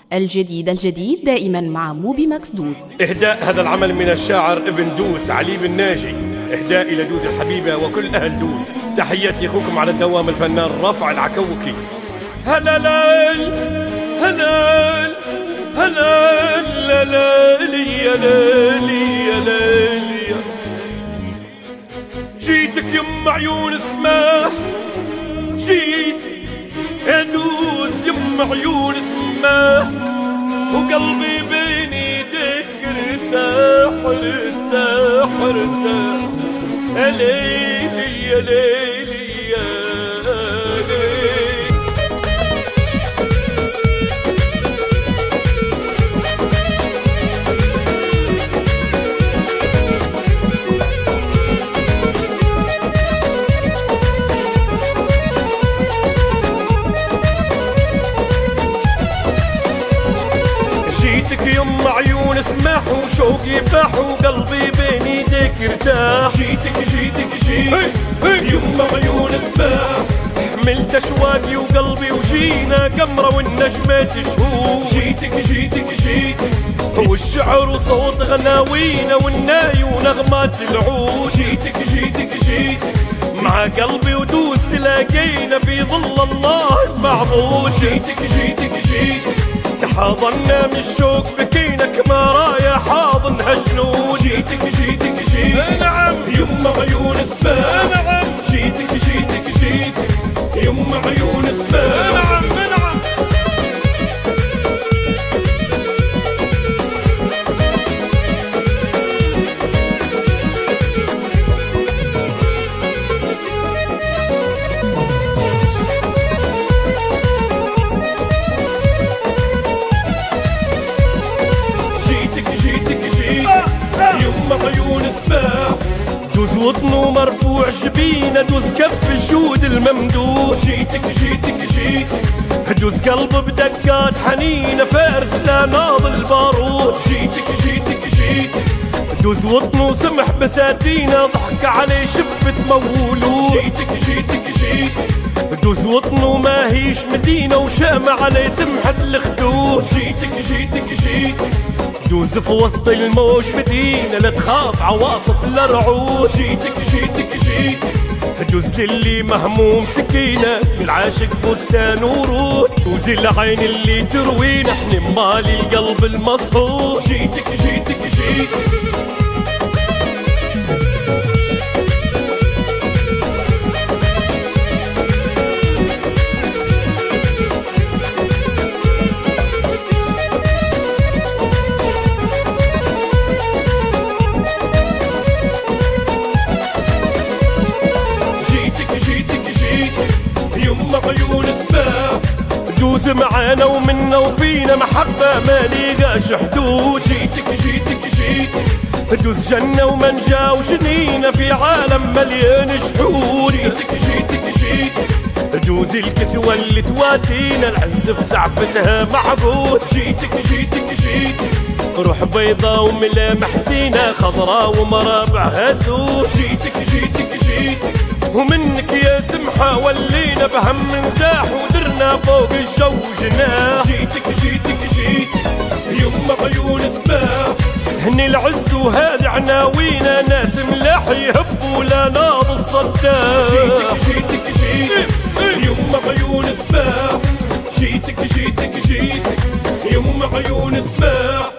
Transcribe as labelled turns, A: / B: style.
A: الجديد دائما مع موبي ماكس دوز.
B: إهداء هذا العمل من الشاعر ابن دوس علي بن ناجي، إهداء إلى دوز الحبيبة وكل أهل دوس. تحياتي أخوكم على الدوام الفنان رافع العكوكي. هلال هلال هلال لالي يا لالي يا لالي، جيتك يم عيون سماح، جيت ادوس يم عيون سماح، وقلبي بين ايديك ارتاح ارتاح ارتاح، يا ليلي يا ليلي يا ليلي. جيتك يم عيون سماح، وشوقي فاح، وقلبي بين ايديك ارتاح. جيتك يم عيون سماح، حملت اشواقي وقلبي وجينا قمرة والنجمة شهور. جيتك والشعر وصوت غناوينا والناي ونغمات العود. جيتك مع قلبي ودوس تلاقينا في ظل الله المعبود. جيتك تحاضنا من الشوق بكينا كما رايح حاضنها جنود. جيتك نعم يم عيون سماح، نعم جيتك يم عيون سماح، نعم نعم. عيون سماح، دوز وطنه مرفوع جبينه، دوز كف الجود الممدود. جيتك دوز قلب بدقات حنينه، فارس لا ناضل بارود. جيتك دوز وطنه سمح بساتينه، ضحك عليه شفة مولود. جيتك دوز وطنه ما هيش مدينه، وشامة عليه سمحة الخدود. جيتك دوز في وسط الموج مدينة، لا تخاف عواصف الرعود. جيتك دوز للي مهموم سكينة، بالعاشق بستان ورود. دوز العين اللي تروينا، احنا مالي القلب المصهور. جيتك يم عيون سماح، دوز معانا ومنا وفينا محبة ما ليقاش حدود. جيتك دوز جنة ومنجا وجنينة في عالم مليان شحود. جيتك دوز الكسوة اللي تواتينا، العز في سعفتها معبود. جيتك روح بيضة وملامح زينة، خضراء ومرابعها سود. جيتك ومنك يا سمحة ولينا بهم نزاح، ودرنا فوق الجو جناح. جيتك يم عيون سماح، هني العز وهذه عناوينا، ناس ملاح يهبوا لا ناض الصداح. جيتك يم عيون سماح، جيتك يم عيون سماح.